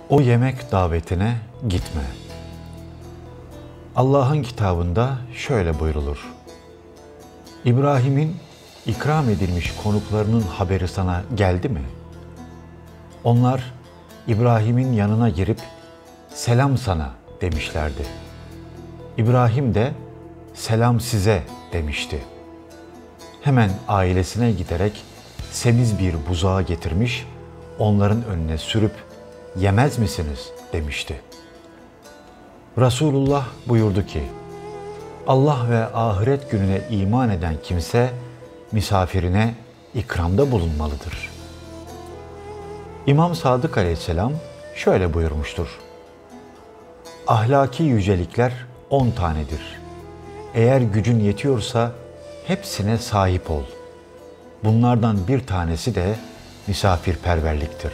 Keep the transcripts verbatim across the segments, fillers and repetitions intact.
O yemek davetine gitme. Allah'ın kitabında şöyle buyrulur. İbrahim'in ikram edilmiş konuklarının haberi sana geldi mi? Onlar İbrahim'in yanına girip selam sana demişlerdi. İbrahim de selam size demişti. Hemen ailesine giderek semiz bir buzağı getirmiş, onların önüne sürüp yemez misiniz demişti. Resulullah buyurdu ki, Allah ve ahiret gününe iman eden kimse misafirine ikramda bulunmalıdır. İmam Sadık Aleyhisselam şöyle buyurmuştur. Ahlaki yücelikler on tanedir. Eğer gücün yetiyorsa hepsine sahip ol. Bunlardan bir tanesi de misafirperverliktir.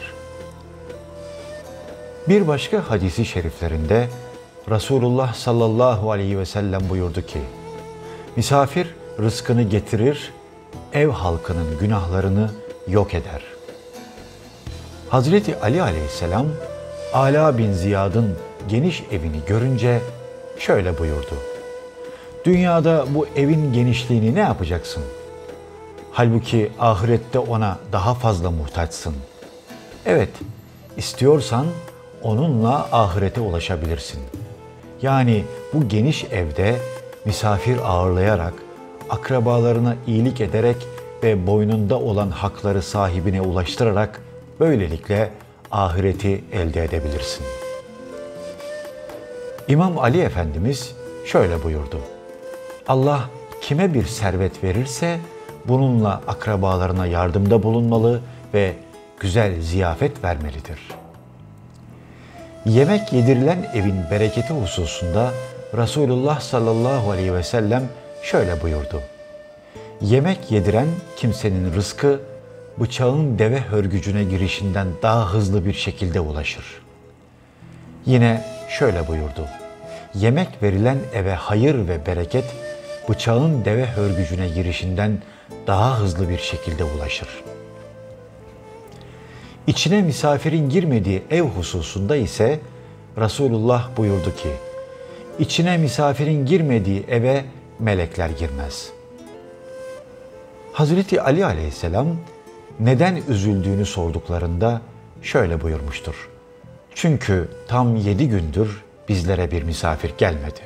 Bir başka hadisi şeriflerinde Resulullah sallallahu aleyhi ve sellem buyurdu ki, misafir rızkını getirir, ev halkının günahlarını yok eder. Hazreti Ali aleyhisselam, Ala bin Ziyad'ın geniş evini görünce şöyle buyurdu. Dünyada bu evin genişliğini ne yapacaksın? Halbuki ahirette ona daha fazla muhtaçsın. Evet, istiyorsan onunla ahirete ulaşabilirsin. Yani bu geniş evde misafir ağırlayarak, akrabalarına iyilik ederek ve boynunda olan hakları sahibine ulaştırarak böylelikle ahireti elde edebilirsin. İmam Ali Efendimiz şöyle buyurdu. Allah kime bir servet verirse bununla akrabalarına yardımda bulunmalı ve güzel ziyafet vermelidir. Yemek yedirilen evin bereketi hususunda Resulullah sallallahu aleyhi ve sellem şöyle buyurdu. Yemek yediren kimsenin rızkı bıçağın deve hörgücüne girişinden daha hızlı bir şekilde ulaşır. Yine şöyle buyurdu. Yemek verilen eve hayır ve bereket bıçağın deve hörgücüne girişinden daha hızlı bir şekilde ulaşır. İçine misafirin girmediği ev hususunda ise Resulullah buyurdu ki, içine misafirin girmediği eve melekler girmez. Hazreti Ali aleyhisselam neden üzüldüğünü sorduklarında şöyle buyurmuştur. Çünkü tam yedi gündür bizlere bir misafir gelmedi.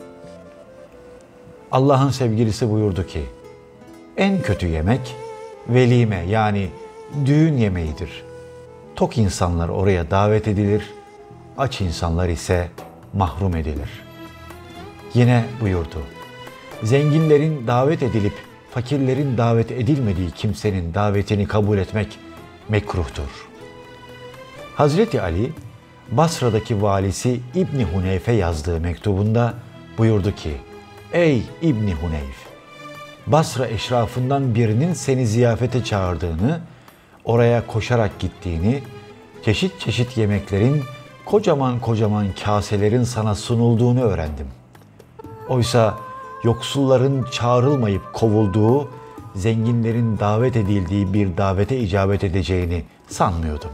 Allah'ın sevgilisi buyurdu ki, en kötü yemek velime yani düğün yemeğidir. Tok insanlar oraya davet edilir, aç insanlar ise mahrum edilir. Yine buyurdu, zenginlerin davet edilip fakirlerin davet edilmediği kimsenin davetini kabul etmek mekruhtur. Hazreti Ali, Basra'daki valisi İbni Huneyf'e yazdığı mektubunda buyurdu ki, ey İbni Huneyf, Basra eşrafından birinin seni ziyafete çağırdığını, oraya koşarak gittiğini, çeşit çeşit yemeklerin, kocaman kocaman kaselerin sana sunulduğunu öğrendim. Oysa yoksulların çağrılmayıp kovulduğu, zenginlerin davet edildiği bir davete icabet edeceğini sanmıyordum.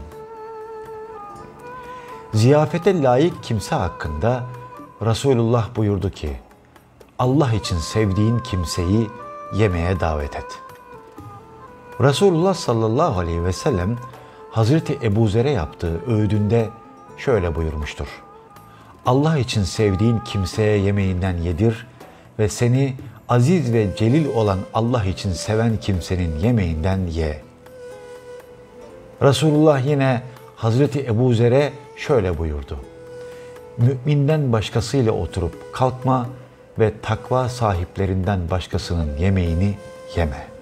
Ziyafete layık kimse hakkında Resulullah buyurdu ki, Allah için sevdiğin kimseyi yemeğe davet et. Resulullah sallallahu aleyhi ve sellem Hazreti Ebu Zer'e yaptığı öğüdünde şöyle buyurmuştur. Allah için sevdiğin kimseye yemeğinden yedir ve seni aziz ve celil olan Allah için seven kimsenin yemeğinden ye. Resulullah yine Hazreti Ebu Zer'e şöyle buyurdu. Müminden başkasıyla oturup kalkma ve takva sahiplerinden başkasının yemeğini yeme.